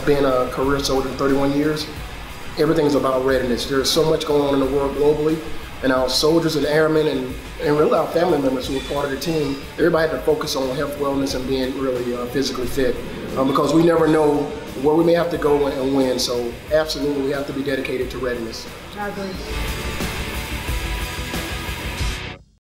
been a career soldier for 31 years, everything's about readiness. There's so much going on in the world globally, and our soldiers and airmen and really our family members who are part of the team, everybody had to focus on health, wellness, and being really physically fit because we never know where we may have to go and when. So absolutely, we have to be dedicated to readiness. I agree.